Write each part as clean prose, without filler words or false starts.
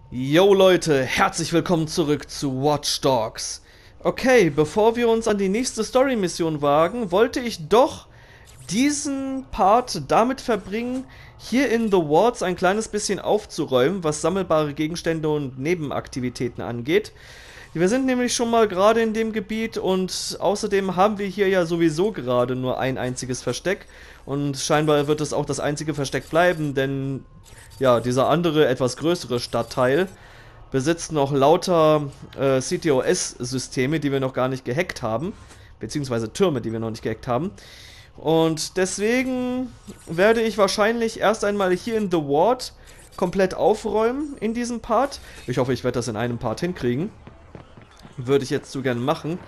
Yo Leute, herzlich willkommen zurück zu Watch Dogs. Okay, bevor wir uns an die nächste Story-Mission wagen, wollte ich doch diesen Part damit verbringen, hier in The Wards ein kleines bisschen aufzuräumen, was sammelbare Gegenstände und Nebenaktivitäten angeht. Wir sind nämlich schon mal gerade in dem Gebiet und außerdem haben wir hier ja sowieso gerade nur ein einziges Versteck und scheinbar wird es auch das einzige Versteck bleiben, denn ja, dieser andere, etwas größere Stadtteil besitzt noch lauter CTOS-Systeme, die wir noch gar nicht gehackt haben, beziehungsweise Türme, die wir noch nicht gehackt haben. Und deswegen werde ich wahrscheinlich erst einmal hier in The Ward komplett aufräumen in diesem Part. Ich hoffe, ich werde das in einem Part hinkriegen. Würde ich jetzt so gerne machen.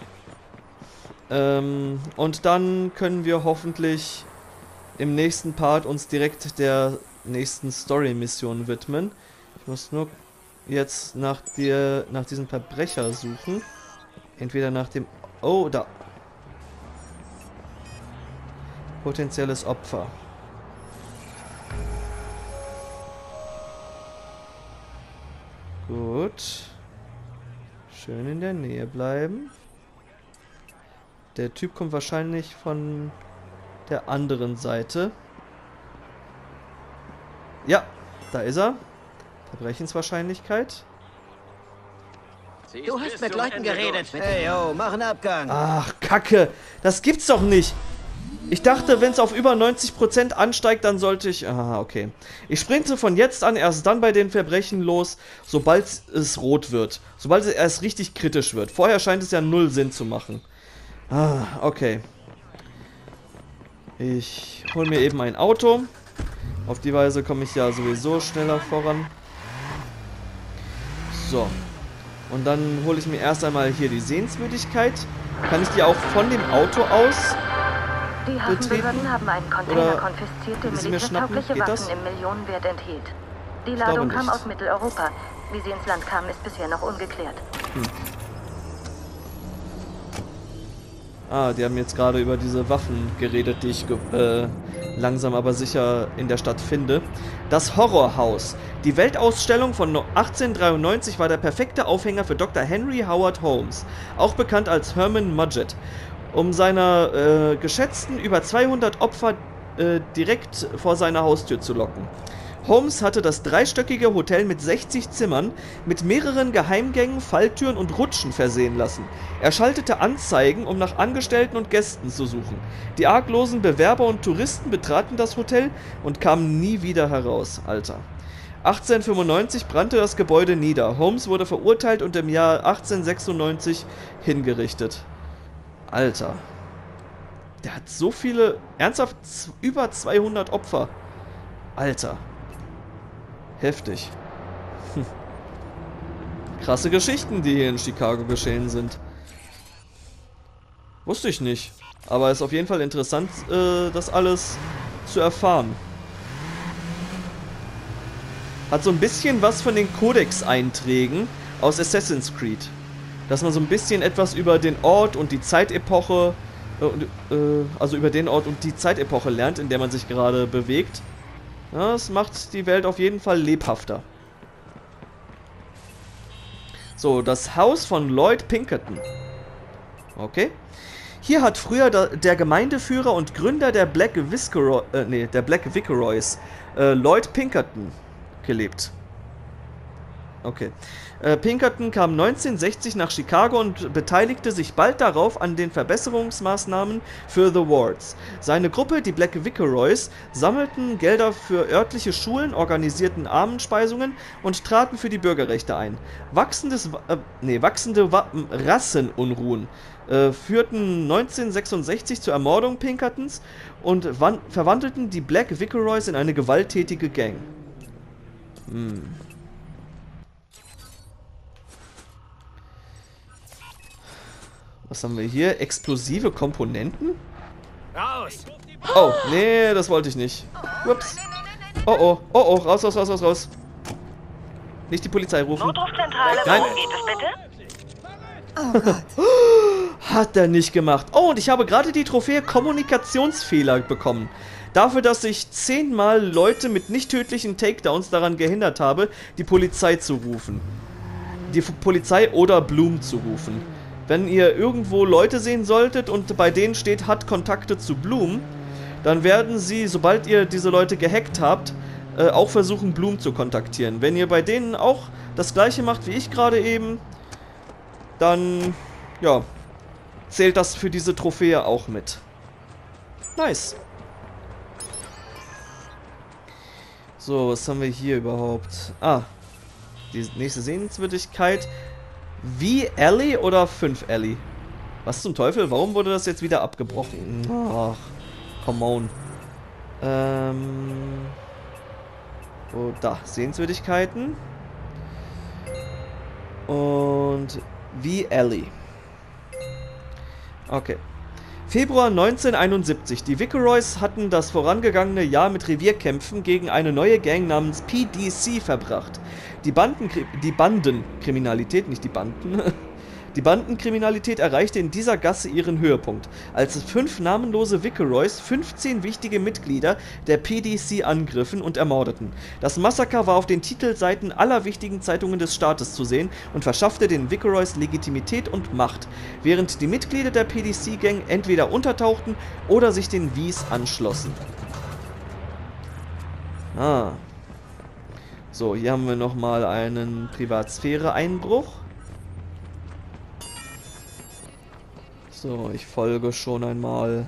Und dann können wir hoffentlich im nächsten Part uns direkt der nächsten Story-Mission widmen. Ich muss nur jetzt nach diesem Verbrecher suchen. Entweder nach dem... Oh, da. Potenzielles Opfer. Gut. Schön in der Nähe bleiben. Der Typ kommt wahrscheinlich von der anderen Seite. Ja, da ist er. Verbrechenswahrscheinlichkeit. Du hast mit Leuten geredet. Hey, yo, mach einen Abgang. Ach, Kacke. Das gibt's doch nicht. Ich dachte, wenn es auf über 90% ansteigt, dann sollte ich... Ah, okay. Ich sprinte von jetzt an erst dann bei den Verbrechen los, sobald es rot wird. Sobald es erst richtig kritisch wird. Vorher scheint es ja null Sinn zu machen. Ah, okay. Ich hole mir eben ein Auto. Auf die Weise komme ich ja sowieso schneller voran. So. Und dann hole ich mir erst einmal hier die Sehenswürdigkeit. Kann ich die auch von dem Auto aus Die Hafenbehörden haben einen Container konfisziert, der militärtaugliche Waffen im Millionenwert enthielt. Die Ladung kam aus Mitteleuropa. Wie sie ins Land kam, ist bisher noch ungeklärt. Ah, die haben jetzt gerade über diese Waffen geredet, die ich langsam aber sicher in der Stadt finde. Das Horrorhaus. Die Weltausstellung von 1893 war der perfekte Aufhänger für Dr. Henry Howard Holmes, auch bekannt als Herman Mudgett, um seiner geschätzten über 200 Opfer direkt vor seiner Haustür zu locken. Holmes hatte das dreistöckige Hotel mit 60 Zimmern mit mehreren Geheimgängen, Falltüren und Rutschen versehen lassen. Er schaltete Anzeigen, um nach Angestellten und Gästen zu suchen. Die arglosen Bewerber und Touristen betraten das Hotel und kamen nie wieder heraus. Alter. 1895 brannte das Gebäude nieder. Holmes wurde verurteilt und im Jahr 1896 hingerichtet. Alter. Der hat so viele... Ernsthaft? Über 200 Opfer. Alter. Heftig. Krasse Geschichten, die hier in Chicago geschehen sind. Wusste ich nicht. Aber ist auf jeden Fall interessant, das alles zu erfahren. Hat so ein bisschen was von den Codex-Einträgen aus Assassin's Creed. Dass man so ein bisschen etwas über den Ort und die Zeitepoche, also über den Ort und die Zeitepoche lernt, in der man sich gerade bewegt. Ja, das macht die Welt auf jeden Fall lebhafter. So, das Haus von Lloyd Pinkerton. Okay. Hier hat früher der Gemeindeführer und Gründer der Black Viceroys, Lloyd Pinkerton, gelebt. Okay. Pinkerton kam 1960 nach Chicago und beteiligte sich bald darauf an den Verbesserungsmaßnahmen für The Wards. Seine Gruppe, die Black Viceroys, sammelten Gelder für örtliche Schulen, organisierten Armenspeisungen und traten für die Bürgerrechte ein. Wachsende Rassenunruhen führten 1966 zur Ermordung Pinkertons und verwandelten die Black Viceroys in eine gewalttätige Gang. Was haben wir hier? Explosive Komponenten? Raus! Oh, nee, das wollte ich nicht. Ups. Oh, oh, oh, oh, raus, raus, raus, raus, raus. Nicht die Polizei rufen. Notrufzentrale, Nein. worum geht es bitte? Oh Gott. Hat er nicht gemacht. Oh, und ich habe gerade die Trophäe Kommunikationsfehler bekommen. Dafür, dass ich 10-mal Leute mit nicht tödlichen Takedowns daran gehindert habe, die Polizei zu rufen. Die Polizei oder Bloom zu rufen. Wenn ihr irgendwo Leute sehen solltet und bei denen steht, hat Kontakte zu Bloom, dann werden sie, sobald ihr diese Leute gehackt habt, auch versuchen, Bloom zu kontaktieren. Wenn ihr bei denen auch das gleiche macht wie ich gerade eben, dann, ja, zählt das für diese Trophäe auch mit. Nice. So, was haben wir hier überhaupt? Ah, die nächste Sehenswürdigkeit. Wie Alley oder 5 Alley? Was zum Teufel? Warum wurde das jetzt wieder abgebrochen? Ach, come on. Oh, da. Sehenswürdigkeiten. Und wie Alley. Okay. Februar 1971. Die Viceroys hatten das vorangegangene Jahr mit Revierkämpfen gegen eine neue Gang namens PDC verbracht. Die Bandenkriminalität, nicht die Banden. Die Bandenkriminalität erreichte in dieser Gasse ihren Höhepunkt, als 5 namenlose Viceroys 15 wichtige Mitglieder der PDC angriffen und ermordeten. Das Massaker war auf den Titelseiten aller wichtigen Zeitungen des Staates zu sehen und verschaffte den Viceroys Legitimität und Macht, während die Mitglieder der PDC-Gang entweder untertauchten oder sich den V's anschlossen. Ah. So, hier haben wir nochmal einen Privatsphäre-Einbruch. So, ich folge schon einmal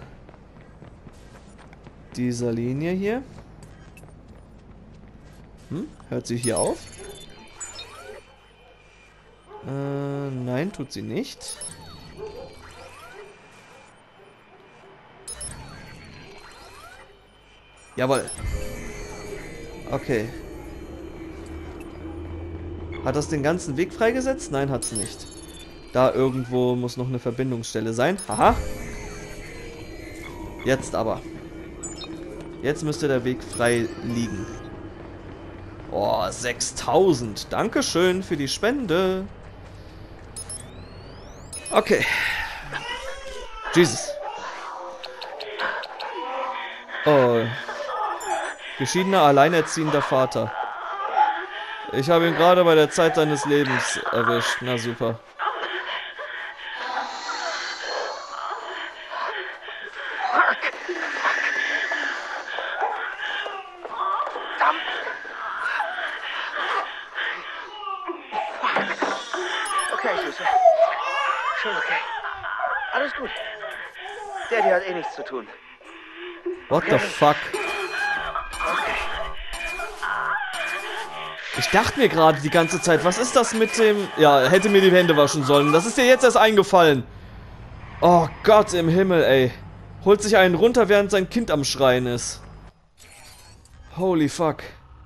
dieser Linie hier. Hört sie hier auf? Nein, tut sie nicht. Jawohl. Okay. Hat das den ganzen Weg freigesetzt? Nein, hat sie nicht. Da irgendwo muss noch eine Verbindungsstelle sein. Haha. Jetzt aber. Jetzt müsste der Weg frei liegen. Oh, 6000. Dankeschön für die Spende. Okay. Jesus. Oh. Geschiedener, alleinerziehender Vater. Ich habe ihn gerade bei der Zeit seines Lebens erwischt. Na super. Okay, Süße. Schon okay. Alles gut. Daddy hat eh nichts zu tun. What the fuck? Ich dachte mir gerade die ganze Zeit, was ist das mit dem... Ja, hätte mir die Hände waschen sollen. Das ist dir jetzt erst eingefallen. Oh Gott im Himmel, ey. Holt sich einen runter, während sein Kind am Schreien ist. Holy fuck.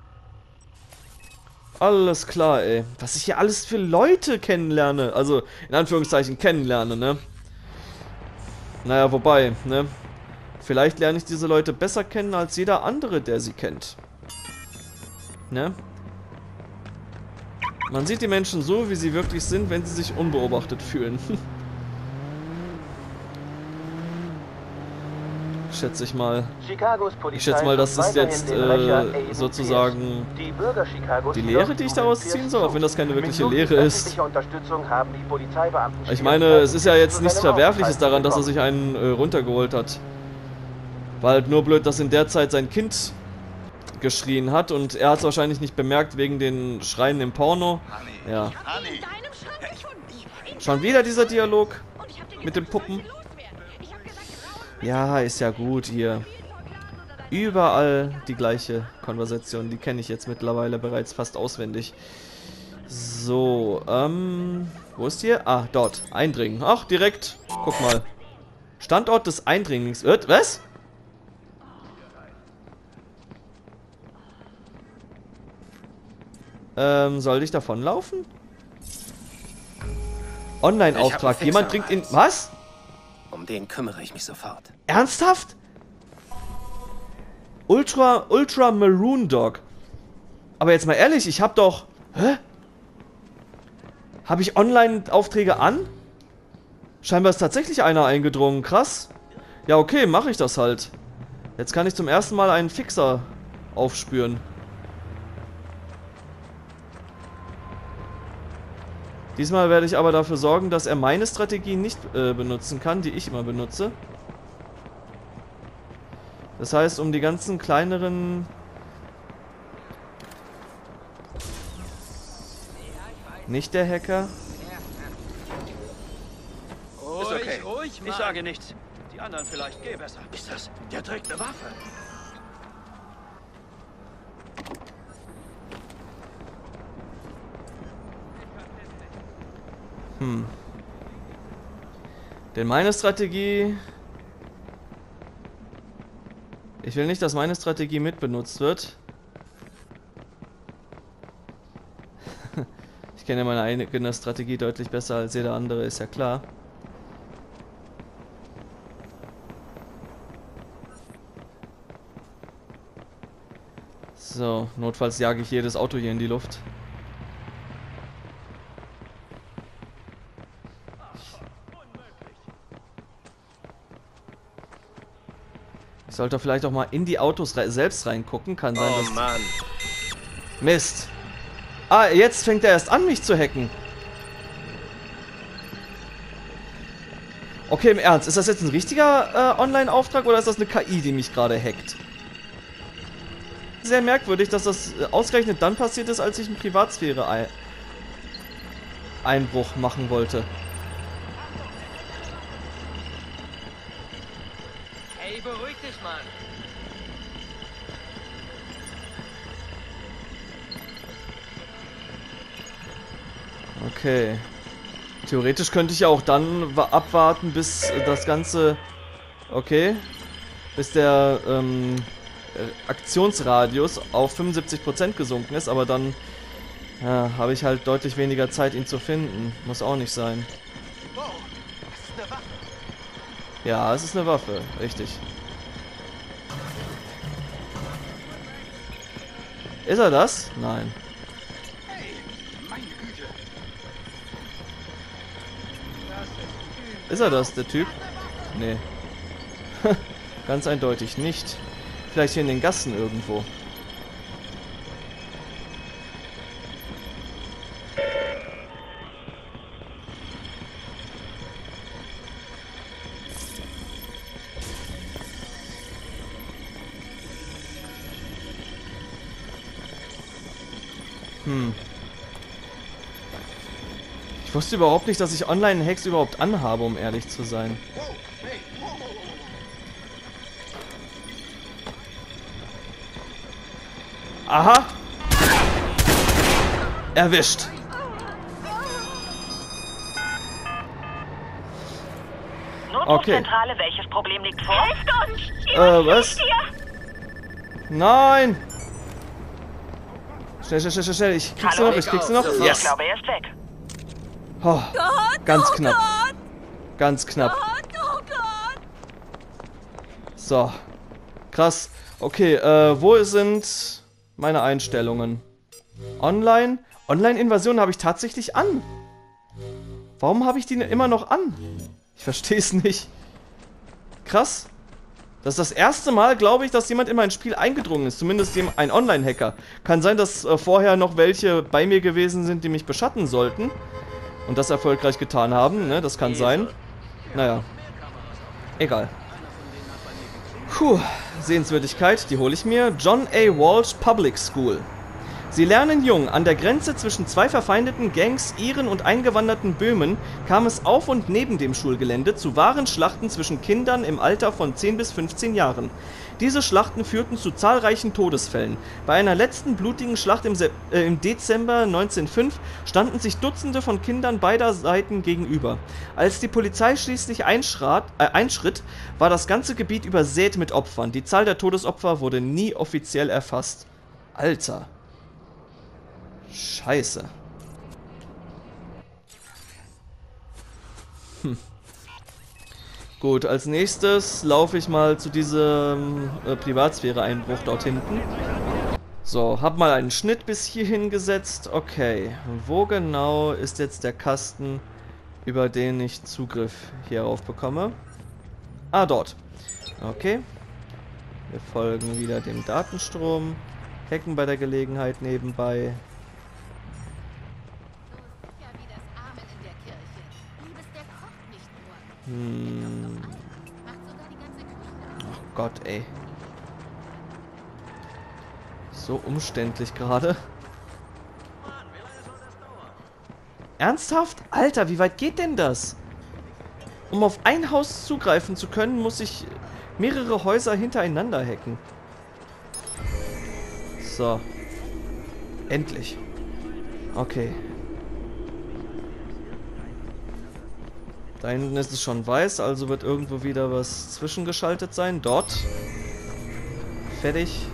Alles klar, ey. Was ich hier alles für Leute kennenlerne. Also, in Anführungszeichen kennenlerne, ne? Naja, wobei, ne? Vielleicht lerne ich diese Leute besser kennen als jeder andere, der sie kennt. Ne? Man sieht die Menschen so, wie sie wirklich sind, wenn sie sich unbeobachtet fühlen. Schätze ich mal. Ich schätze mal, das ist jetzt sozusagen die Lehre, die ich daraus ziehen soll, auch wenn das keine wirkliche Lehre ist. Ich meine, es ist ja jetzt nichts Verwerfliches daran, dass er sich einen runtergeholt hat. War halt nur blöd, dass in der Zeit sein Kind geschrien hat und er hat es wahrscheinlich nicht bemerkt wegen den Schreien im Porno. Ja. Schon wieder dieser Dialog mit den Puppen. Ja, ist ja gut hier. Überall die gleiche Konversation. Die kenne ich jetzt mittlerweile bereits fast auswendig. So, wo ist hier? Ah, dort. Eindringen. Ach, direkt. Guck mal. Standort des Eindringlings. Was? Soll ich davonlaufen? Online-Auftrag. Jemand bringt in... Was? Um den kümmere ich mich sofort. Ernsthaft? Ultra Maroon Dog. Aber jetzt mal ehrlich, ich hab doch... Hä? Habe ich Online-Aufträge an? Scheinbar ist tatsächlich einer eingedrungen. Krass. Ja, okay, mache ich das halt. Jetzt kann ich zum ersten Mal einen Fixer aufspüren. Diesmal werde ich aber dafür sorgen, dass er meine Strategien nicht benutzen kann, die ich immer benutze. Das heißt, um die ganzen kleineren... Nicht der Hacker. Ist okay. Ich sage nichts. Die anderen vielleicht. Geh besser. Ist das? Der trägt eine Waffe. Denn meine Strategie... Ich will nicht, dass meine Strategie mitbenutzt wird. Ich kenne ja meine eigene Strategie deutlich besser als jeder andere, ist ja klar. So, notfalls jage ich jedes Auto hier in die Luft. Ich sollte vielleicht auch mal in die Autos selbst reingucken. Kann sein, dass... Oh Mann. Mist. Ah, jetzt fängt er erst an, mich zu hacken. Okay, im Ernst. Ist das jetzt ein richtiger Online-Auftrag oder ist das eine KI, die mich gerade hackt? Sehr merkwürdig, dass das ausgerechnet dann passiert ist, als ich einen Privatsphäre-Einbruch machen wollte. Hey, beruhig dich, Mann. Okay. Theoretisch könnte ich ja auch dann abwarten, bis das Ganze... Okay. Bis der Aktionsradius auf 75% gesunken ist, aber dann habe ich halt deutlich weniger Zeit, ihn zu finden. Muss auch nicht sein. Wow, das ist eine Waffe. Ja, es ist eine Waffe. Richtig. Ist er das? Nein. Hey, meine Güte. Ist er das, der Typ? Nee. Ganz eindeutig nicht. Vielleicht hier in den Gassen irgendwo. Ich wusste überhaupt nicht, dass ich Online-Hacks überhaupt anhabe, um ehrlich zu sein. Aha! Erwischt! Notrufzentrale, welches Problem liegt vor? Helft uns! Was? Nein! Schnell, schnell, schnell, schnell. Ich krieg sie noch, ich krieg sie noch. Yes! Ich glaube, er ist weg. Oh, ganz knapp. Ganz knapp. So. Krass. Okay, wo sind meine Einstellungen? Online? Online-Invasion habe ich tatsächlich an. Warum habe ich die immer noch an? Ich verstehe es nicht. Krass. Das ist das erste Mal, glaube ich, dass jemand in mein Spiel eingedrungen ist. Zumindest ein Online-Hacker. Kann sein, dass vorher noch welche bei mir gewesen sind, die mich beschatten sollten. Und das erfolgreich getan haben, ne? Das kann sein. Naja. Egal. Puh. Sehenswürdigkeit, die hole ich mir. John A. Walsh Public School. Sie lernen jung. An der Grenze zwischen zwei verfeindeten Gangs, Iren und eingewanderten Böhmen, kam es auf und neben dem Schulgelände zu wahren Schlachten zwischen Kindern im Alter von 10 bis 15 Jahren. Diese Schlachten führten zu zahlreichen Todesfällen. Bei einer letzten blutigen Schlacht im Dezember 1905 standen sich Dutzende von Kindern beider Seiten gegenüber. Als die Polizei schließlich einschritt, war das ganze Gebiet übersät mit Opfern. Die Zahl der Todesopfer wurde nie offiziell erfasst. Alter. Scheiße. Gut, als nächstes laufe ich mal zu diesem Privatsphäre-Einbruch dort hinten. So, hab mal einen Schnitt bis hierhin gesetzt. Okay, wo genau ist jetzt der Kasten über den ich Zugriff hierauf bekomme. Ah, dort. Okay. Wir folgen wieder dem Datenstrom. Hacken bei der Gelegenheit nebenbei. Ach Gott, ey. So umständlich gerade. Ernsthaft? Alter, wie weit geht denn das? Um auf ein Haus zugreifen zu können, muss ich mehrere Häuser hintereinander hacken. So. Endlich. Okay. Da hinten ist es schon weiß, also wird irgendwo wieder was zwischengeschaltet sein. Dort. Fertig.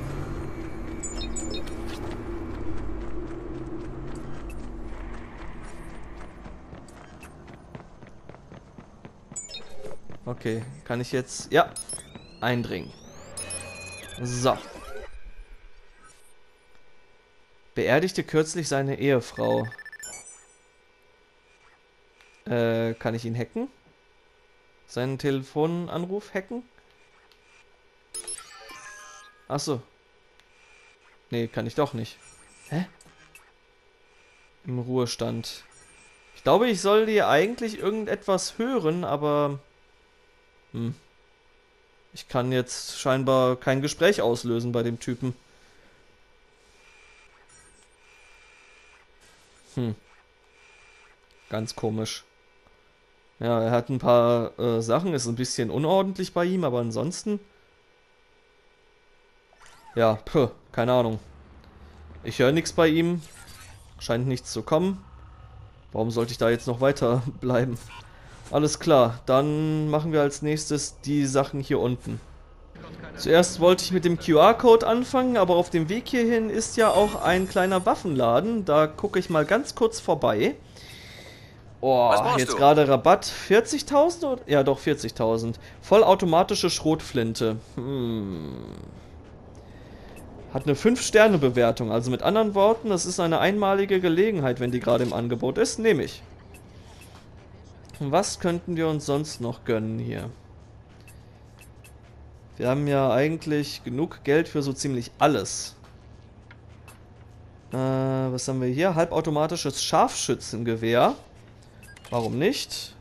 Okay, kann ich jetzt... Ja, eindringen. So. Beerdigte kürzlich seine Ehefrau. Kann ich ihn hacken? Seinen Telefonanruf hacken? Achso. Nee, kann ich doch nicht. Hä? Im Ruhestand. Ich glaube, ich soll hier eigentlich irgendetwas hören, aber... Ich kann jetzt scheinbar kein Gespräch auslösen bei dem Typen. Ganz komisch. Ja, er hat ein paar Sachen, ist ein bisschen unordentlich bei ihm, aber ansonsten... Ja, keine Ahnung. Ich höre nichts bei ihm. Scheint nichts zu kommen. Warum sollte ich da jetzt noch weiter bleiben? Alles klar, dann machen wir als nächstes die Sachen hier unten. Zuerst wollte ich mit dem QR-Code anfangen, aber auf dem Weg hierhin ist ja auch ein kleiner Waffenladen. Da gucke ich mal ganz kurz vorbei. Oh, jetzt gerade Rabatt. 40.000? Ja, doch, 40.000. Vollautomatische Schrotflinte. Hat eine 5-Sterne-Bewertung. Also mit anderen Worten, das ist eine einmalige Gelegenheit, wenn die gerade im Angebot ist. Nehme ich. Was könnten wir uns sonst noch gönnen hier? Wir haben ja eigentlich genug Geld für so ziemlich alles. Was haben wir hier? Halbautomatisches Scharfschützengewehr. Warum nicht?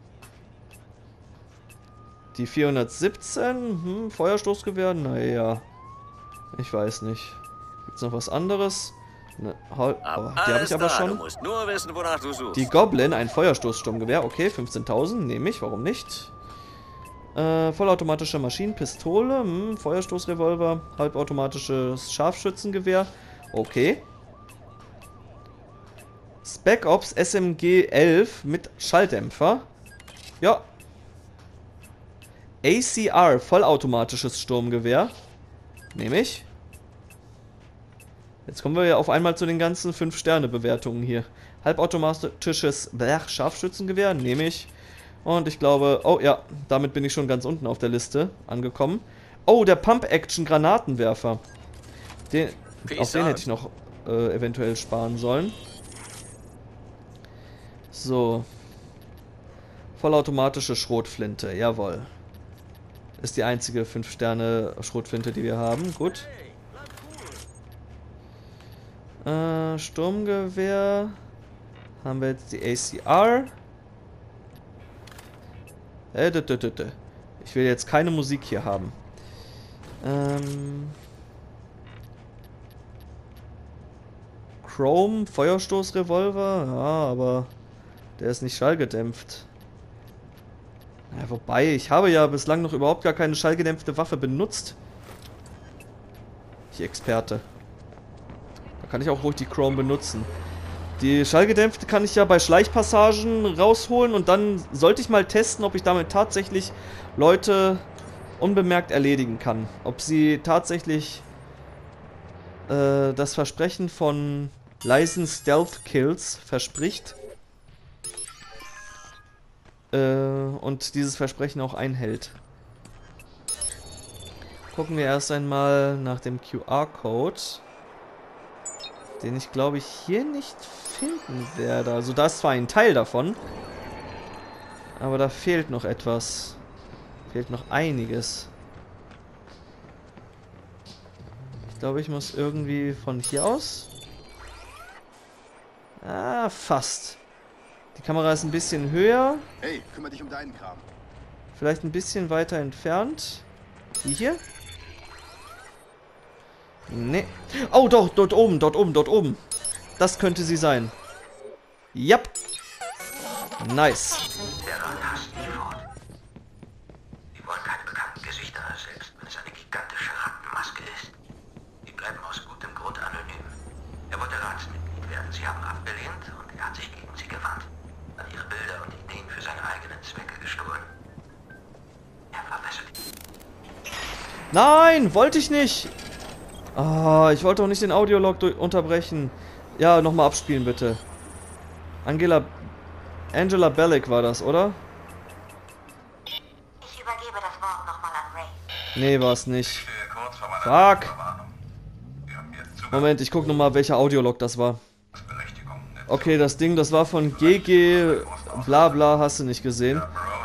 Die 417. Feuerstoßgewehr? Naja. Ich weiß nicht. Gibt's noch was anderes? Ne, die habe ich aber schon. Du musst nur wissen, wonach du suchst. Die Goblin, ein Feuerstoßsturmgewehr. Okay, 15.000 nehme ich. Warum nicht? Vollautomatische Maschinenpistole. Feuerstoßrevolver. Halbautomatisches Scharfschützengewehr. Okay. Spec Ops SMG 11 mit Schalldämpfer. Ja. ACR, vollautomatisches Sturmgewehr. Nehme ich. Jetzt kommen wir ja auf einmal zu den ganzen 5-Sterne-Bewertungen hier. Halbautomatisches Scharfschützengewehr, nehme ich. Und ich glaube, oh ja, damit bin ich schon ganz unten auf der Liste angekommen. Oh, der Pump-Action-Granatenwerfer. Auf den hätte ich noch eventuell sparen sollen. So. Vollautomatische Schrotflinte, jawohl. Ist die einzige 5-Sterne-Schrotflinte, die wir haben. Gut. Sturmgewehr. Haben wir jetzt die ACR. Ich will jetzt keine Musik hier haben. Chrome, Feuerstoßrevolver. Ja, aber der ist nicht schallgedämpft. Ja, wobei, ich habe ja bislang noch überhaupt gar keine schallgedämpfte Waffe benutzt. Ich Experte. Da kann ich auch ruhig die Chrome benutzen. Die schallgedämpfte kann ich ja bei Schleichpassagen rausholen und dann sollte ich mal testen, ob ich damit tatsächlich Leute unbemerkt erledigen kann. Ob sie tatsächlich das Versprechen von leisen Stealth-Kills verspricht. Und dieses Versprechen auch einhält. Gucken wir erst einmal nach dem QR-Code. Den ich, glaube ich, hier nicht finden werde. Also da ist zwar ein Teil davon. Aber da fehlt noch etwas. Fehlt noch einiges. Ich glaube, ich muss irgendwie von hier aus. Ah, fast. Die Kamera ist ein bisschen höher. Hey, kümmere dich um deinen Kram. Vielleicht ein bisschen weiter entfernt. Die hier? Nee. Oh, doch, dort oben, dort oben, dort oben. Das könnte sie sein. Yep. Nice. Der Rat hasst die fort. Sie wollen keine bekannten Gesichter, selbst wenn es eine gigantische Rattenmaske ist. Sie bleiben aus gutem Grund anonym. Er wollte Ratsmitglied werden. Sie haben abgelehnt und er hat sich gegen sie gewandt. Hat ihre Bilder und Ideen für seine eigenen Zwecke gestohlen. Er verwässert. Nein, wollte ich nicht. Ah, ich wollte auch nicht den Audiolog unterbrechen. Ja, nochmal abspielen, bitte. Angela Bellick war das, oder? Ich übergebe das Wort nochmal an Ray. Nee, war es nicht. Fuck. Moment, ich guck nochmal, welcher Audiolog das war. Okay, das Ding, das war von GG bla bla, hast du nicht gesehen.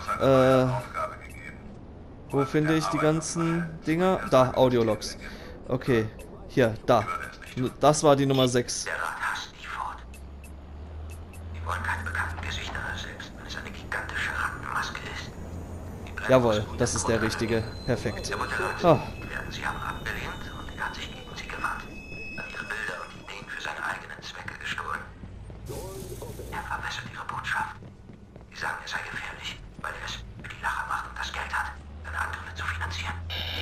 Wo finde ich die ganzen Dinger? Da, Audiologs. Okay, hier, da. Das war die Nummer 6. Der Rat hasst die fort. Sie wollen keine bekannten Gesichter, selbst wenn es eine gigantische Rattenmaske ist. Jawohl, das ist der richtige. Perfekt. Ah. Sie haben abgelehnt und er hat sich gegen sie gewandt. Hat ihre Bilder und Ideen für seine eigenen Zwecke gestohlen. Er verwässert ihre Botschaft. Sie sagen, er sei gefährlich, weil er es für die Lacher macht und das Geld hat, seine Angriffe zu finanzieren.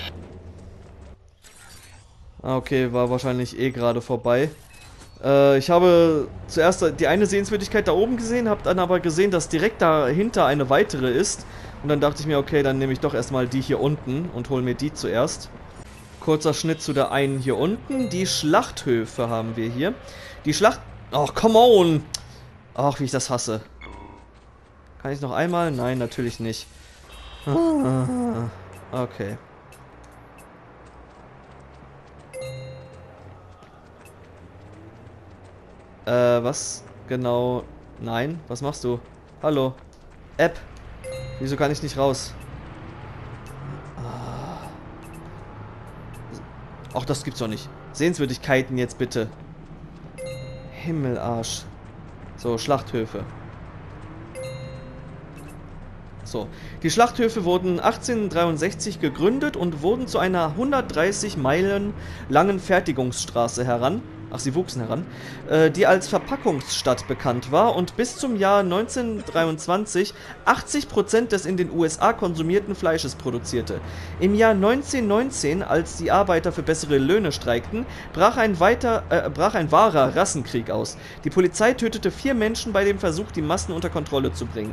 Okay, war wahrscheinlich eh gerade vorbei. Ich habe zuerst die eine Sehenswürdigkeit da oben gesehen, habe dann aber gesehen, dass direkt dahinter eine weitere ist. Und dann dachte ich mir, okay, dann nehme ich doch erstmal die hier unten und hole mir die zuerst. Kurzer Schnitt zu der einen hier unten. Die Schlachthöfe haben wir hier. Die Schlacht... Ach, come on! Ach, wie ich das hasse. Kann ich noch einmal? Nein, natürlich nicht. Okay. Was genau? Nein, was machst du? Hallo? App? Wieso kann ich nicht raus? Ach, das gibt's doch nicht. Sehenswürdigkeiten jetzt bitte. Himmelarsch. So, Schlachthöfe. So. Die Schlachthöfe wurden 1863 gegründet und wurden zu einer 130 Meilen langen Fertigungsstraße heran. Ach, sie wuchsen heran, die als Verpackungsstadt bekannt war und bis zum Jahr 1923 80% des in den USA konsumierten Fleisches produzierte. Im Jahr 1919, als die Arbeiter für bessere Löhne streikten, brach ein wahrer Rassenkrieg aus. Die Polizei tötete 4 Menschen bei dem Versuch, die Massen unter Kontrolle zu bringen.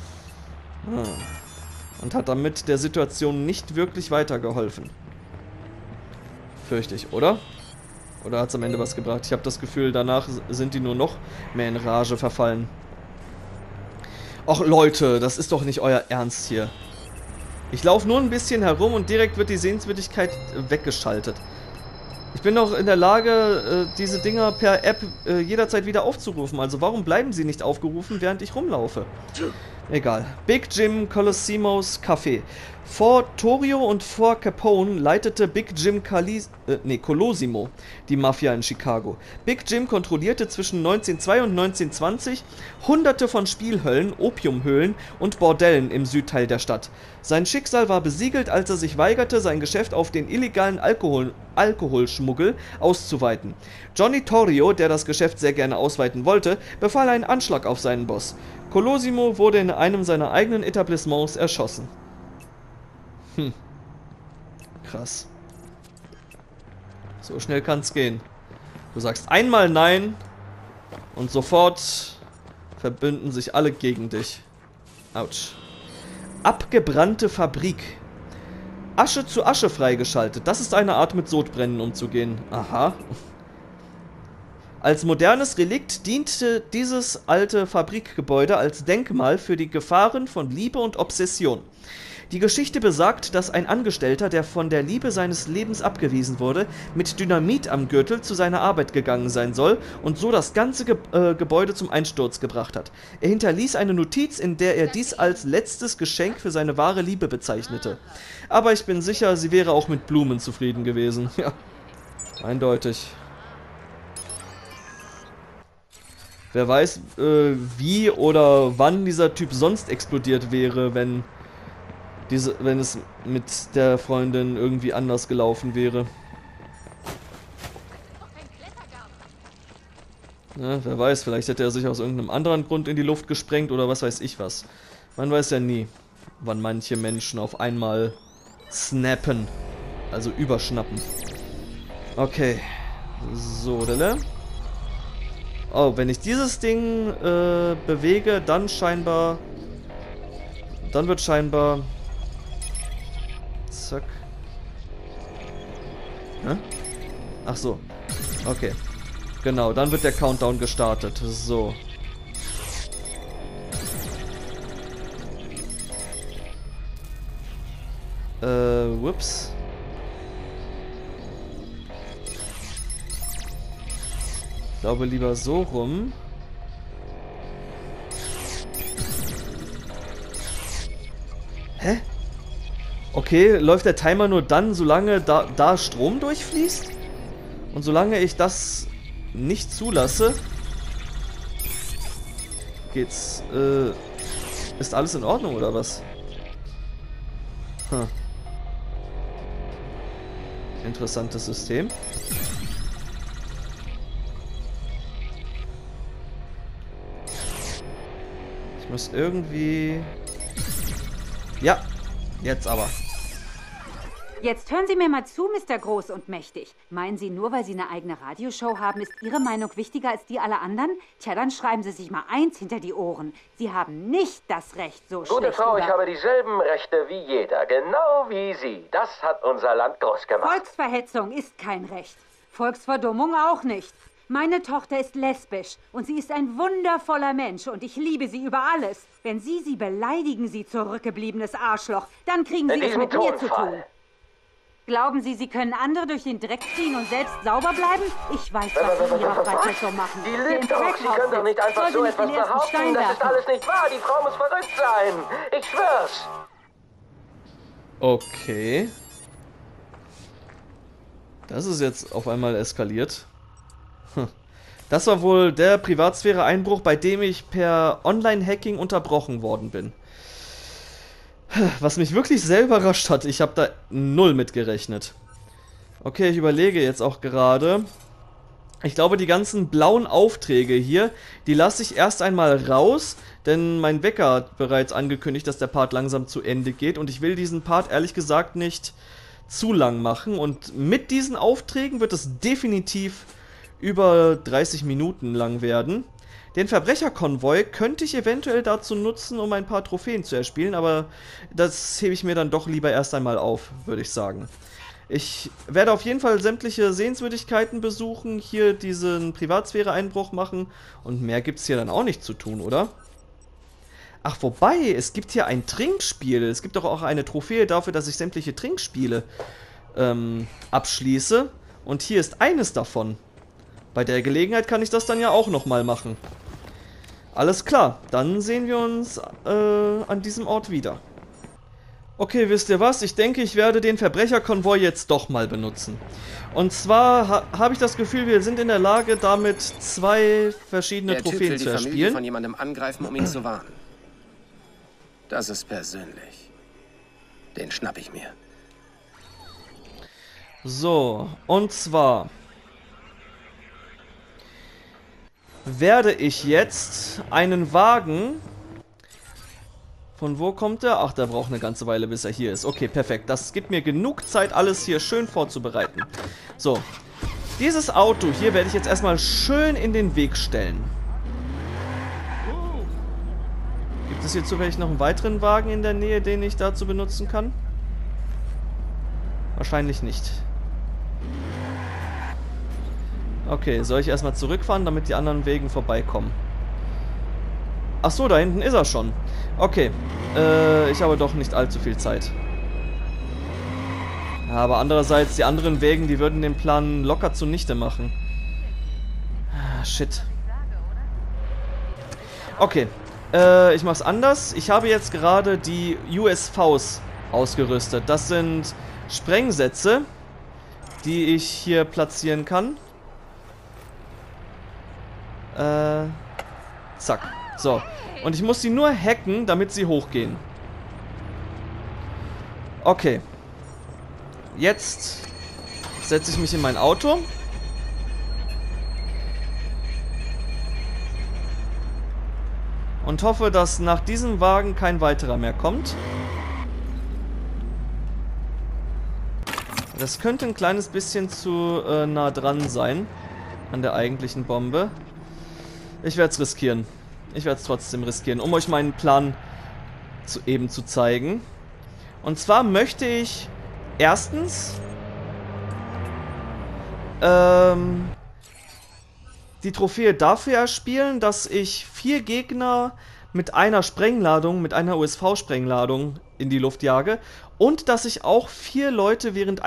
Und hat damit der Situation nicht wirklich weitergeholfen. Fürchte ich, oder? Oder hat es am Ende was gebracht? Ich habe das Gefühl, danach sind die nur noch mehr in Rage verfallen. Och Leute, das ist doch nicht euer Ernst hier. Ich laufe nur ein bisschen herum und direkt wird die Sehenswürdigkeit weggeschaltet. Ich bin doch in der Lage, diese Dinger per App jederzeit wieder aufzurufen. Also warum bleiben sie nicht aufgerufen, während ich rumlaufe? Egal. Big Jim Colosimos Café. Vor Torrio und vor Capone leitete Big Jim Colosimo die Mafia in Chicago. Big Jim kontrollierte zwischen 1902 und 1920 hunderte von Spielhöllen, Opiumhöhlen und Bordellen im Südteil der Stadt. Sein Schicksal war besiegelt, als er sich weigerte, sein Geschäft auf den illegalen Alkoholschmuggel auszuweiten. Johnny Torrio, der das Geschäft sehr gerne ausweiten wollte, befahl einen Anschlag auf seinen Boss. Colosimo wurde in einem seiner eigenen Etablissements erschossen. Krass. So schnell kann's gehen. Du sagst einmal Nein und sofort verbünden sich alle gegen dich. Autsch. Abgebrannte Fabrik. Asche zu Asche freigeschaltet. Das ist eine Art, mit Sodbrennen umzugehen. Aha. Als modernes Relikt diente dieses alte Fabrikgebäude als Denkmal für die Gefahren von Liebe und Obsession. Die Geschichte besagt, dass ein Angestellter, der von der Liebe seines Lebens abgewiesen wurde, mit Dynamit am Gürtel zu seiner Arbeit gegangen sein soll und so das ganze Gebäude zum Einsturz gebracht hat. Er hinterließ eine Notiz, in der er dies als letztes Geschenk für seine wahre Liebe bezeichnete. Aber ich bin sicher, sie wäre auch mit Blumen zufrieden gewesen. Ja, eindeutig. Wer weiß, wie oder wann dieser Typ sonst explodiert wäre, wenn es mit der Freundin irgendwie anders gelaufen wäre. Ja, wer weiß, vielleicht hätte er sich aus irgendeinem anderen Grund in die Luft gesprengt oder was weiß ich was. Man weiß ja nie, wann manche Menschen auf einmal snappen, also überschnappen. Okay, so, Delle. Oh, wenn ich dieses Ding bewege, dann wird scheinbar... Zack. Hä? Ach so. Okay. Genau, dann wird der Countdown gestartet. So. Whoops. Ich glaube lieber so rum. Hä? Okay, läuft der Timer nur dann, solange da Strom durchfließt? Und solange ich das nicht zulasse, geht's, ist alles in Ordnung, oder was? Hm. Interessantes System. Ich muss irgendwie... Ja, jetzt aber. Jetzt hören Sie mir mal zu, Mr. Groß und Mächtig. Meinen Sie, nur weil Sie eine eigene Radioshow haben, ist Ihre Meinung wichtiger als die aller anderen? Tja, dann schreiben Sie sich mal eins hinter die Ohren. Sie haben nicht das Recht, so schlecht Gute Frau, ich habe dieselben Rechte wie jeder. Genau wie Sie. Das hat unser Land groß gemacht. Volksverhetzung ist kein Recht. Volksverdummung auch nicht. Meine Tochter ist lesbisch und sie ist ein wundervoller Mensch und ich liebe sie über alles. Wenn Sie sie beleidigen, Sie zurückgebliebenes Arschloch, dann kriegen Sie es mit mir zu tun. Glauben Sie, Sie können andere durch den Dreck ziehen und selbst sauber bleiben? Ich weiß, was Sie in Ihrer Freizeit so machen. Die lügt doch. Sie können doch nicht einfach so etwas behaupten. Das ist alles nicht wahr. Die Frau muss verrückt sein. Ich schwör's. Okay. Das ist jetzt auf einmal eskaliert. Das war wohl der Privatsphäre-Einbruch, bei dem ich per Online-Hacking unterbrochen worden bin. Was mich wirklich sehr überrascht hat. Ich habe da null mit gerechnet. Okay, ich überlege jetzt auch gerade. Ich glaube, die ganzen blauen Aufträge hier, die lasse ich erst einmal raus, denn mein Wecker hat bereits angekündigt, dass der Part langsam zu Ende geht und ich will diesen Part ehrlich gesagt nicht zu lang machen und mit diesen Aufträgen wird es definitiv über 30 Minuten lang werden. Den Verbrecherkonvoi könnte ich eventuell dazu nutzen, um ein paar Trophäen zu erspielen, aber das hebe ich mir dann doch lieber erst einmal auf, würde ich sagen. Ich werde auf jeden Fall sämtliche Sehenswürdigkeiten besuchen, hier diesen Privatsphäre-Einbruch machen und mehr gibt es hier dann auch nicht zu tun, oder? Ach, wobei, es gibt hier ein Trinkspiel. Es gibt doch auch eine Trophäe dafür, dass ich sämtliche Trinkspiele abschließe. Und hier ist eines davon. Bei der Gelegenheit kann ich das dann ja auch nochmal machen. Alles klar, dann sehen wir uns an diesem Ort wieder. Okay, wisst ihr was? Ich denke, ich werde den Verbrecherkonvoi jetzt doch mal benutzen. Und zwar habe ich das Gefühl, wir sind in der Lage, damit 2 verschiedene Trophäen zu erspielen. Der Typ will die Familie von jemandem angreifen, um ihn zu warnen. Das ist persönlich. Den schnapp ich mir. So, und zwar werde ich jetzt einen Wagen... Von wo kommt er? Ach, der braucht eine ganze Weile, bis er hier ist. Okay, perfekt. Das gibt mir genug Zeit, alles hier schön vorzubereiten. So, dieses Auto hier werde ich jetzt erstmal schön in den Weg stellen. Gibt es hier zufällig noch einen weiteren Wagen in der Nähe, den ich dazu benutzen kann? Wahrscheinlich nicht. Okay, soll ich erstmal zurückfahren, damit die anderen Wegen vorbeikommen? Ach so, da hinten ist er schon. Okay. Ich habe doch nicht allzu viel Zeit. Ja, aber andererseits, die anderen Wägen, die würden den Plan locker zunichte machen. Ah, shit. Okay. Ich mach's anders. Ich habe jetzt gerade die USVs ausgerüstet. Das sind Sprengsätze, die ich hier platzieren kann. Zack. So. Und ich muss sie nur hacken, damit sie hochgehen. Okay. Jetzt setze ich mich in mein Auto. Und hoffe, dass nach diesem Wagen kein weiterer mehr kommt. Das könnte ein kleines bisschen zu nah dran sein an der eigentlichen Bombe. Ich werde es riskieren. Ich werde es trotzdem riskieren, um euch meinen Plan eben zu zeigen. Und zwar möchte ich erstens die Trophäe dafür erspielen, dass ich 4 Gegner mit einer Sprengladung, mit einer USV-Sprengladung in die Luft jage und dass ich auch 4 Leute während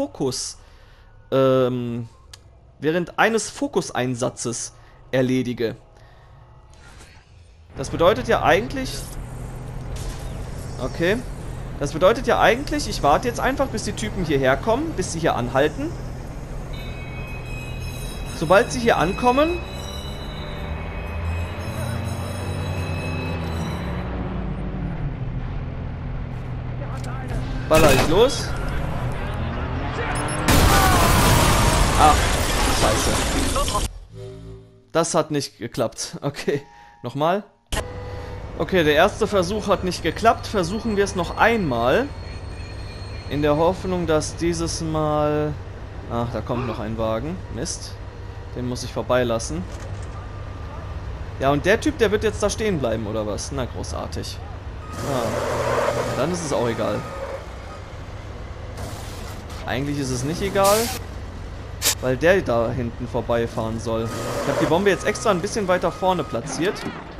eines Fokuseinsatzes erledige. Das bedeutet ja eigentlich... Okay. Das bedeutet ja eigentlich, ich warte jetzt einfach, bis die Typen hierher kommen, bis sie hier anhalten. Sobald sie hier ankommen... baller ich los. Ach, scheiße. Das hat nicht geklappt. Okay, nochmal. Okay, der erste Versuch hat nicht geklappt. Versuchen wir es noch einmal. In der Hoffnung, dass dieses Mal... Ach, da kommt noch ein Wagen. Mist. Den muss ich vorbeilassen. Ja, und der Typ, der wird jetzt da stehen bleiben, oder was? Na, großartig. Ah, dann ist es auch egal. Eigentlich ist es nicht egal, weil der da hinten vorbeifahren soll. Ich habe die Bombe jetzt extra ein bisschen weiter vorne platziert.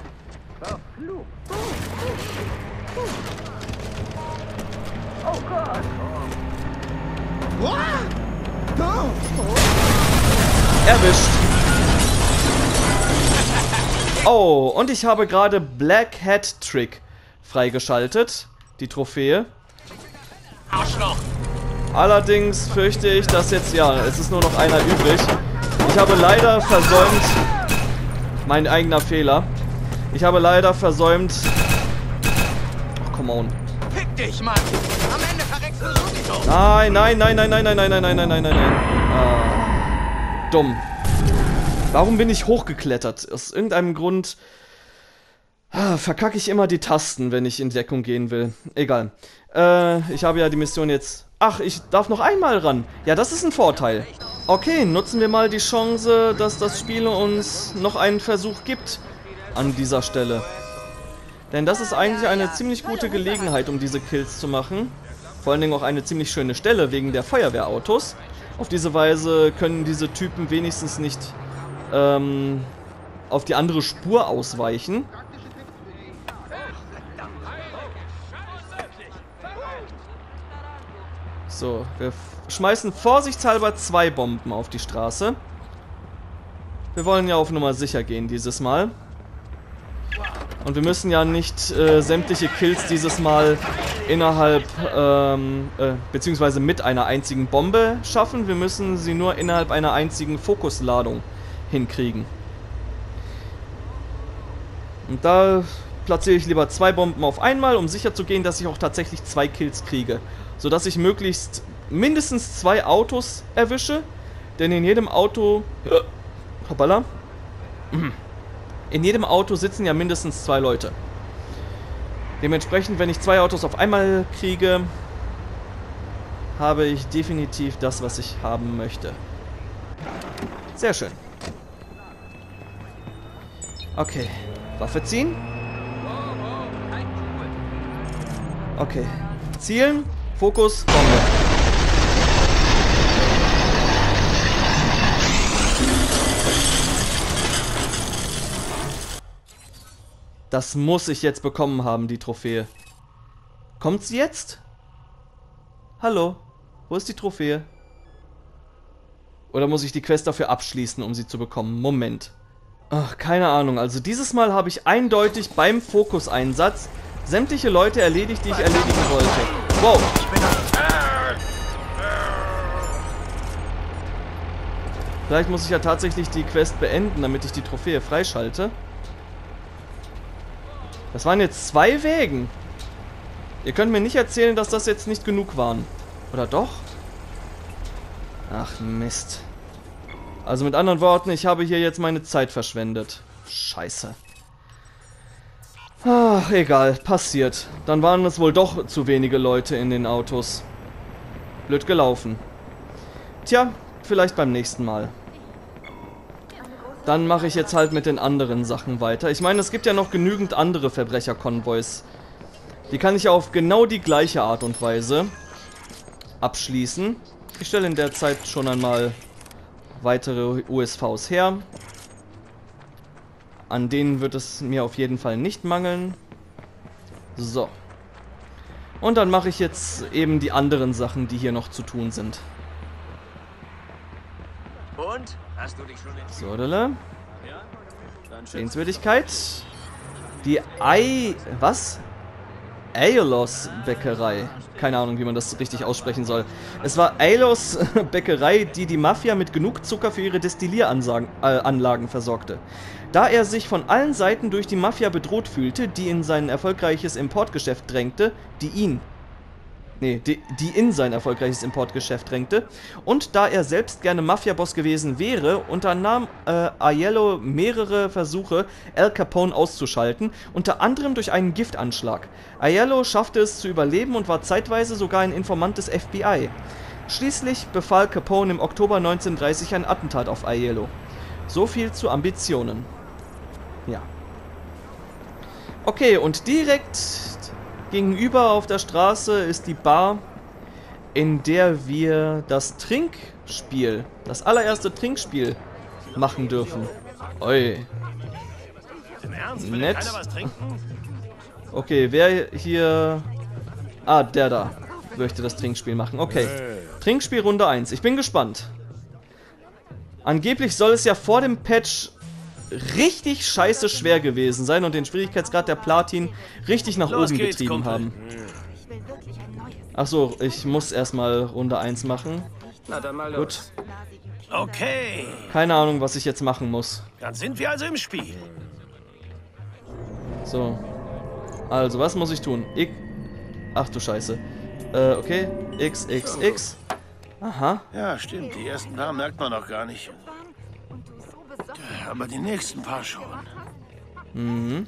Oh Gott! Erwischt. Oh, und ich habe gerade Black Hat Trick freigeschaltet. Die Trophäe. Arschloch! Allerdings fürchte ich, dass jetzt... Ja, es ist nur noch einer übrig. Ich habe leider versäumt... Mein eigener Fehler. Ich habe leider versäumt... Oh, come on. Fick dich, Mann! Am Ende verreckst du sowieso! Nein, nein, nein, nein, nein, nein, nein, nein, nein, nein, nein, nein. Ah, dumm. Warum bin ich hochgeklettert? Aus irgendeinem Grund... verkacke ich immer die Tasten, wenn ich in Deckung gehen will. Egal. Ich habe ja die Mission jetzt... Ach, ich darf noch einmal ran. Ja, das ist ein Vorteil. Okay, nutzen wir mal die Chance, dass das Spiel uns noch einen Versuch gibt an dieser Stelle. Denn das ist eigentlich eine ziemlich gute Gelegenheit, um diese Kills zu machen. Vor allen Dingen auch eine ziemlich schöne Stelle wegen der Feuerwehrautos. Auf diese Weise können diese Typen wenigstens nicht auf die andere Spur ausweichen. So, wir schmeißen vorsichtshalber 2 Bomben auf die Straße. Wir wollen ja auf Nummer sicher gehen dieses Mal. Und wir müssen ja nicht sämtliche Kills dieses Mal innerhalb, beziehungsweise mit einer einzigen Bombe schaffen. Wir müssen sie nur innerhalb einer einzigen Fokusladung hinkriegen. Und da platziere ich lieber 2 Bomben auf einmal, um sicher zu gehen, dass ich auch tatsächlich 2 Kills kriege. Sodass ich möglichst mindestens 2 Autos erwische. Denn in jedem Auto... Hoppala. In jedem Auto sitzen ja mindestens 2 Leute. Dementsprechend, wenn ich 2 Autos auf einmal kriege, habe ich definitiv das, was ich haben möchte. Sehr schön. Okay. Waffe ziehen. Okay. Zielen. Fokus. Bombe. Das muss ich jetzt bekommen haben, die Trophäe. Kommt sie jetzt? Hallo? Wo ist die Trophäe? Oder muss ich die Quest dafür abschließen, um sie zu bekommen? Moment. Ach, keine Ahnung. Also dieses Mal habe ich eindeutig beim Fokuseinsatz sämtliche Leute erledigt, die ich erledigen wollte. Wow. Vielleicht muss ich ja tatsächlich die Quest beenden, damit ich die Trophäe freischalte. Das waren jetzt 2 Wägen. Ihr könnt mir nicht erzählen, dass das jetzt nicht genug waren. Oder doch? Ach, Mist. Also mit anderen Worten, ich habe hier jetzt meine Zeit verschwendet. Scheiße. Ach, egal, passiert. Dann waren es wohl doch zu wenige Leute in den Autos. Blöd gelaufen. Tja, vielleicht beim nächsten Mal. Dann mache ich jetzt halt mit den anderen Sachen weiter. Ich meine, es gibt ja noch genügend andere Verbrecherkonvois. Die kann ich ja auf genau die gleiche Art und Weise abschließen. Ich stelle in der Zeit schon einmal weitere USVs her. An denen wird es mir auf jeden Fall nicht mangeln. So. Und dann mache ich jetzt eben die anderen Sachen, die hier noch zu tun sind. Und? Hast du dich schon so, Sehenswürdigkeit. Die was? Aelos Bäckerei. Keine Ahnung, wie man das richtig aussprechen soll. Es war Aelos Bäckerei, die die Mafia mit genug Zucker für ihre Destillieranlagen versorgte. Da er sich von allen Seiten durch die Mafia bedroht fühlte, die in sein erfolgreiches Importgeschäft drängte, die in sein erfolgreiches Importgeschäft drängte, und da er selbst gerne Mafia-Boss gewesen wäre, unternahm Aiello mehrere Versuche, Al Capone auszuschalten, unter anderem durch einen Giftanschlag. Aiello schaffte es zu überleben und war zeitweise sogar ein Informant des FBI. Schließlich befahl Capone im Oktober 1930 ein Attentat auf Aiello. So viel zu Ambitionen. Ja. Okay, und direkt gegenüber auf der Straße ist die Bar, in der wir das Trinkspiel, das allererste Trinkspiel machen dürfen. Oi. Nett. Okay, wer hier... Ah, der da möchte das Trinkspiel machen. Okay. Trinkspiel Runde 1. Ich bin gespannt. Angeblich soll es ja vor dem Patch richtig scheiße schwer gewesen sein und den Schwierigkeitsgrad der Platin richtig nach oben getrieben haben. Achso, ich muss erstmal Runde 1 machen. Na dann mal Gut. Okay. Keine Ahnung, was ich jetzt machen muss. Dann sind wir also im Spiel. So. Also, was muss ich tun? Ach du Scheiße. Okay. X, X, X. Aha. Ja, stimmt. Die ersten paar merkt man noch gar nicht. Aber die nächsten paar schon. Mhm.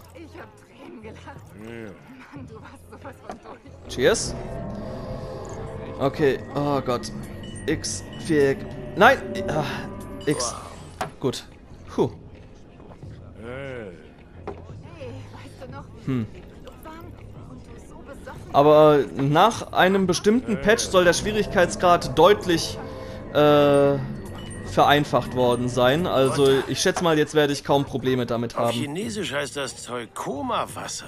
Cheers. Okay. Oh Gott. X, Viereck. Nein! X. Gut. Puh. Aber nach einem bestimmten Patch soll der Schwierigkeitsgrad deutlich vereinfacht worden sein. Also ich schätze mal, jetzt werde ich kaum Probleme damit haben. Auf Chinesisch heißt das Zeug Koma-Wasser.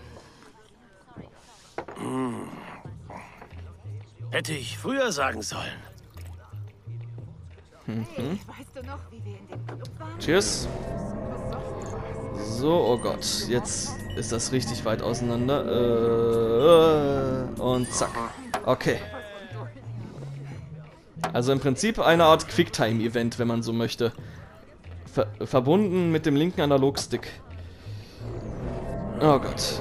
Hätte ich früher sagen sollen. Cheers. So, oh Gott. Jetzt ist das richtig weit auseinander. Und zack. Okay. Also im Prinzip eine Art Quicktime-Event, wenn man so möchte. Verbunden mit dem linken Analogstick. Oh Gott.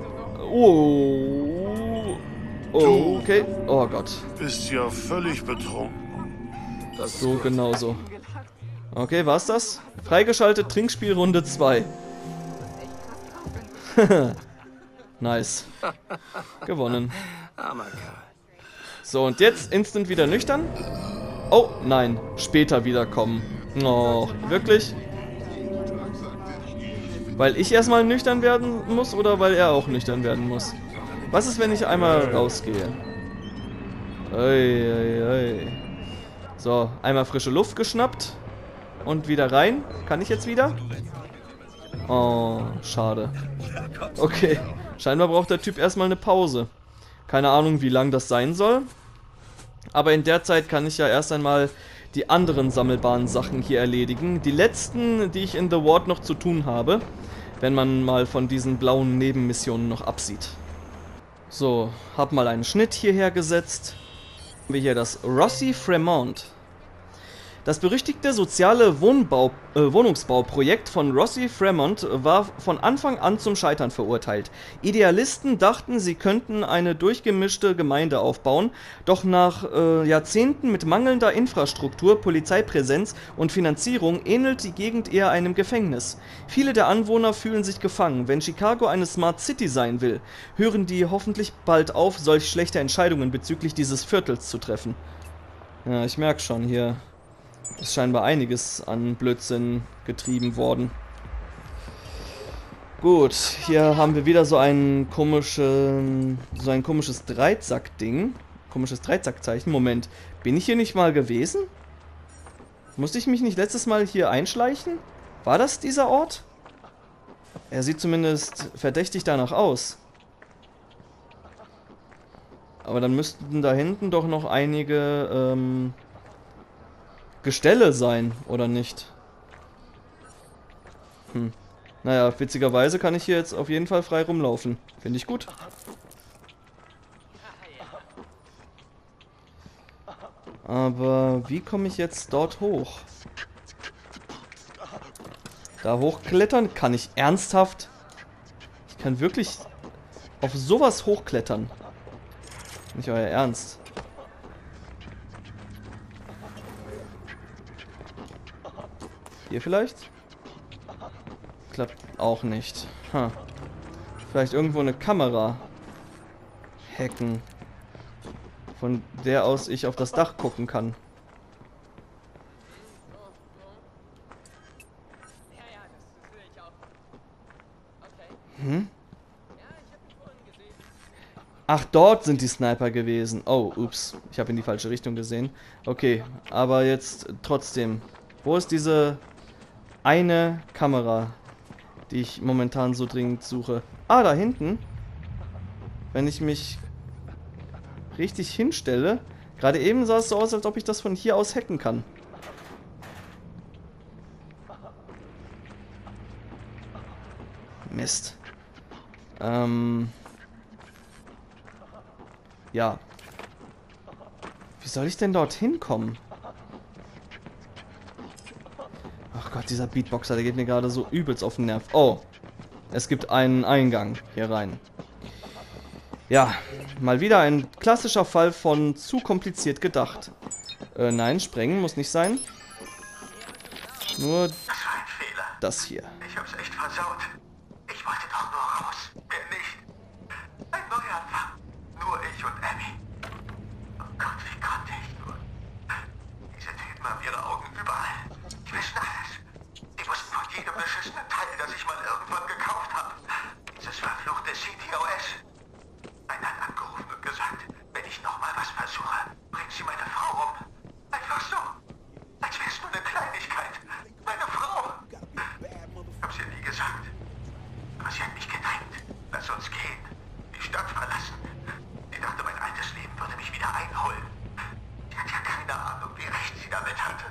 Oh. Okay. Oh Gott. Bist ja völlig betrunken. So, genau so. Okay, war's das? Freigeschaltet, Trinkspiel Runde 2. Nice. Gewonnen. So, und jetzt instant wieder nüchtern. Oh, nein. Später wiederkommen. Oh, wirklich? Weil ich erstmal nüchtern werden muss oder weil er auch nüchtern werden muss? Was ist, wenn ich einmal rausgehe? Ui, ui, ui. So, einmal frische Luft geschnappt. Und wieder rein. Kann ich jetzt wieder? Oh, schade. Okay, scheinbar braucht der Typ erstmal eine Pause. Keine Ahnung, wie lang das sein soll. Aber in der Zeit kann ich ja erst einmal die anderen sammelbaren Sachen hier erledigen. Die letzten, die ich in The Ward noch zu tun habe. Wenn man mal von diesen blauen Nebenmissionen noch absieht. So, hab mal einen Schnitt hierher gesetzt. Haben wir hier das Rossi Fremont. Das berüchtigte soziale Wohnungsbauprojekt von Rossi Fremont war von Anfang an zum Scheitern verurteilt. Idealisten dachten, sie könnten eine durchgemischte Gemeinde aufbauen, doch nach Jahrzehnten mit mangelnder Infrastruktur, Polizeipräsenz und Finanzierung ähnelt die Gegend eher einem Gefängnis. Viele der Anwohner fühlen sich gefangen. Wenn Chicago eine Smart City sein will, hören die hoffentlich bald auf, solch schlechte Entscheidungen bezüglich dieses Viertels zu treffen. Ja, ich merke schon, hier ist scheinbar einiges an Blödsinn getrieben worden. Gut, hier haben wir wieder so ein komisches Dreizack-Ding. Komisches Dreizackzeichen. Moment, bin ich hier nicht mal gewesen? Musste ich mich nicht letztes Mal hier einschleichen? War das dieser Ort? Er sieht zumindest verdächtig danach aus. Aber dann müssten da hinten doch noch einige Gestelle sein, oder nicht? Naja, witzigerweise kann ich hier jetzt auf jeden Fall frei rumlaufen. Finde ich gut. Aber wie komme ich jetzt dort hoch? Da hochklettern? Kann ich ernsthaft? Ich kann wirklich auf sowas hochklettern. Nicht euer Ernst. Hier vielleicht? Klappt auch nicht. Vielleicht irgendwo eine Kamera hacken. Von der aus ich auf das Dach gucken kann. Ach, dort sind die Sniper gewesen. Oh, ups. Ich habe in die falsche Richtung gesehen. Okay, aber jetzt trotzdem. Wo ist diese eine Kamera, die ich momentan so dringend suche? Ah, da hinten. Wenn ich mich richtig hinstelle. Gerade eben sah es so aus, als ob ich das von hier aus hacken kann. Mist. Ja. Wie soll ich denn dorthin kommen? Ach Gott, dieser Beatboxer, der geht mir gerade so übelst auf den Nerv. Oh, es gibt einen Eingang hier rein. Ja, mal wieder ein klassischer Fall von zu kompliziert gedacht. Nein, sprengen muss nicht sein. Nur Das war ein Fehler. Das hier. Ich hab's echt versaut. Ich wollte doch nur raus. Mehr nicht. Ein Neuanfang. Nur ich und Abby. Oh Gott, wie konnte ich nur? Diese Typen haben ihre Augen überall. Die wissen alles. Die wussten von jedem beschissenen Teil, das ich mal irgendwann gekauft habe. Dieses verfluchte CTOS. Einer hat angerufen und gesagt, wenn ich nochmal was versuche, bringt sie meine Frau um. Einfach so. Als wäre es nur eine Kleinigkeit. Meine Frau. Hab's ihr nie gesagt. Aber sie hat mich gedrängt. Lass uns gehen. Die Stadt verlassen. Sie dachte, mein altes Leben würde mich wieder einholen. Sie hat ja keine Ahnung, wie recht sie damit hatte.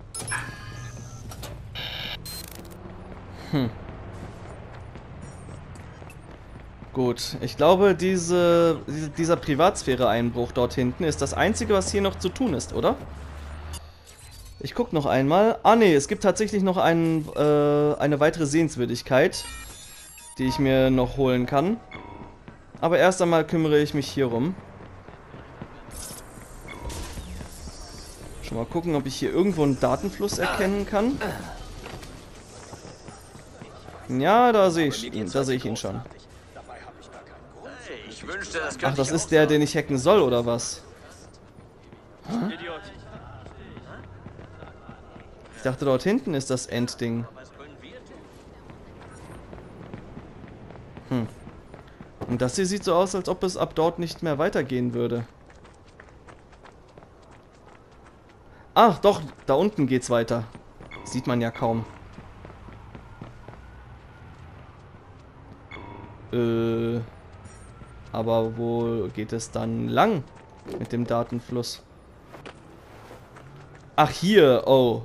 Gut, ich glaube, dieser Privatsphäre-Einbruch dort hinten ist das Einzige, was hier noch zu tun ist, oder? Ich guck noch einmal. Ah ne, es gibt tatsächlich noch eine weitere Sehenswürdigkeit, die ich mir noch holen kann. Aber erst einmal kümmere ich mich hier rum. Schon mal gucken, ob ich hier irgendwo einen Datenfluss erkennen kann. Ja, da sehe ich ihn schon. Ach, das ist der, den ich hacken soll, oder was? Hä? Ich dachte, dort hinten ist das Endding. Und das hier sieht so aus, als ob es ab dort nicht mehr weitergehen würde. Ach, doch, da unten geht's weiter. Sieht man ja kaum. Aber wo geht es dann lang mit dem Datenfluss? Ach, hier. Oh.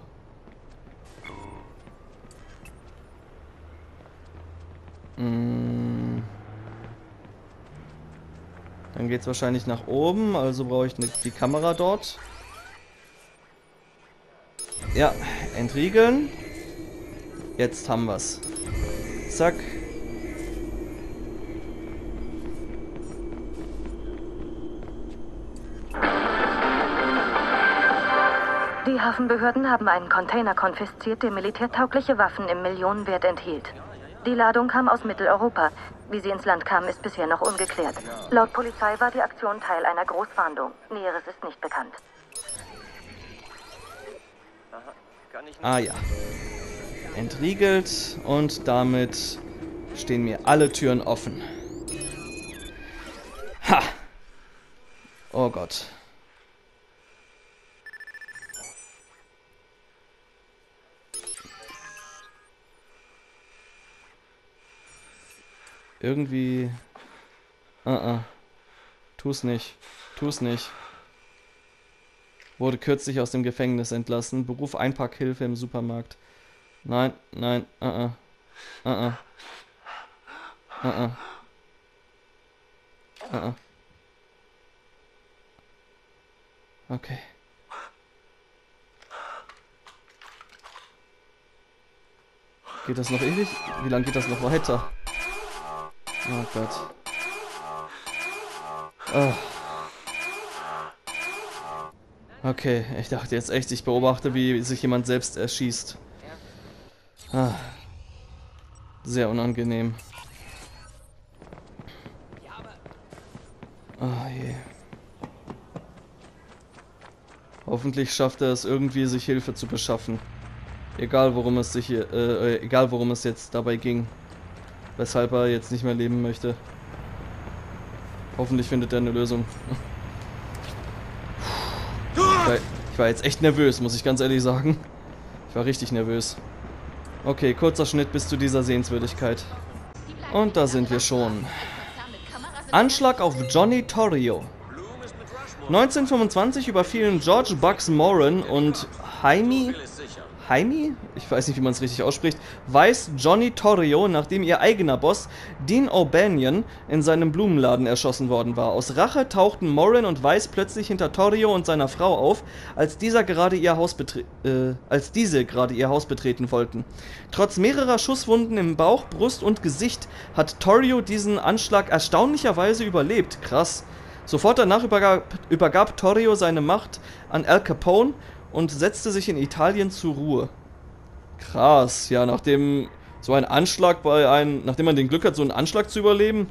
Dann geht es wahrscheinlich nach oben, also brauche ich die Kamera dort. Ja, entriegeln. Jetzt haben wir's. Zack. Die Hafenbehörden haben einen Container konfisziert, der militärtaugliche Waffen im Millionenwert enthielt. Die Ladung kam aus Mitteleuropa. Wie sie ins Land kam, ist bisher noch ungeklärt. Laut Polizei war die Aktion Teil einer Großfahndung. Näheres ist nicht bekannt. Ah ja. Entriegelt und damit stehen mir alle Türen offen. Ha! Oh Gott. Irgendwie... Tu's nicht. Tu's nicht. Wurde kürzlich aus dem Gefängnis entlassen. Beruf Einpackhilfe im Supermarkt. Nein, nein, Okay. Geht das noch ewig? Wie lange geht das noch weiter? Oh Gott. Oh. Okay, ich dachte jetzt echt, ich beobachte, wie sich jemand selbst erschießt. Ah. Sehr unangenehm. Oh je. Hoffentlich schafft er es irgendwie, sich Hilfe zu beschaffen. Egal worum es sich hier, egal worum es jetzt dabei ging. Weshalb er jetzt nicht mehr leben möchte. Hoffentlich findet er eine Lösung. Ich war jetzt echt nervös, muss ich ganz ehrlich sagen. Ich war richtig nervös. Okay, kurzer Schnitt bis zu dieser Sehenswürdigkeit. Und da sind wir schon. Anschlag auf Johnny Torrio. 1925 überfielen George Bucks Moran und Jaime? Ich weiß nicht, wie man es richtig ausspricht. Weiss Johnny Torrio, nachdem ihr eigener Boss, Dean O'Banion, in seinem Blumenladen erschossen worden war. Aus Rache tauchten Moran und Weiss plötzlich hinter Torrio und seiner Frau auf, als diese gerade ihr Haus betreten wollten. Trotz mehrerer Schusswunden im Bauch, Brust und Gesicht hat Torrio diesen Anschlag erstaunlicherweise überlebt. Krass. Sofort danach übergab Torrio seine Macht an Al Capone und setzte sich in Italien zur Ruhe. Krass, ja, nachdem so ein Anschlag nachdem man den Glück hat, so einen Anschlag zu überleben,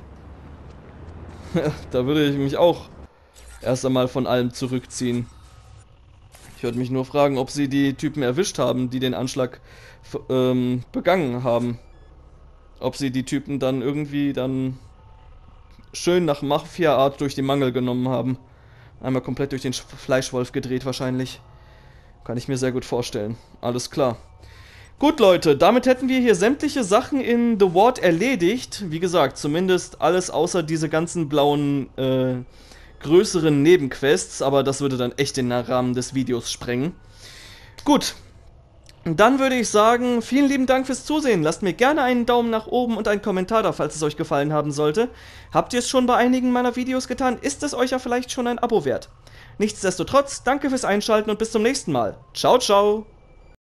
da würde ich mich auch erst einmal von allem zurückziehen. Ich würde mich nur fragen, ob sie die Typen erwischt haben, die den Anschlag begangen haben. Ob sie die Typen dann irgendwie schön nach Mafia-Art durch die Mangel genommen haben. Einmal komplett durch den Fleischwolf gedreht wahrscheinlich. Kann ich mir sehr gut vorstellen. Alles klar. Gut, Leute, damit hätten wir hier sämtliche Sachen in The Ward erledigt. Wie gesagt, zumindest alles außer diese ganzen blauen, größeren Nebenquests. Aber das würde dann echt den Rahmen des Videos sprengen. Gut. Dann würde ich sagen, vielen lieben Dank fürs Zusehen. Lasst mir gerne einen Daumen nach oben und einen Kommentar da, falls es euch gefallen haben sollte. Habt ihr es schon bei einigen meiner Videos getan? Ist es euch ja vielleicht schon ein Abo wert? Nichtsdestotrotz, danke fürs Einschalten und bis zum nächsten Mal. Ciao, ciao!